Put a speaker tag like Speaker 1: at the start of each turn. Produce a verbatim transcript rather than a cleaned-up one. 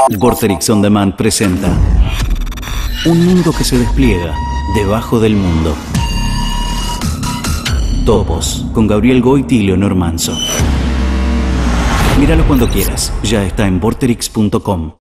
Speaker 1: Vorterix On Demand presenta un mundo que se despliega debajo del mundo. Topos, con Gabriel Goiti y Leonor Manso. Míralo cuando quieras, ya está en vorterix punto com.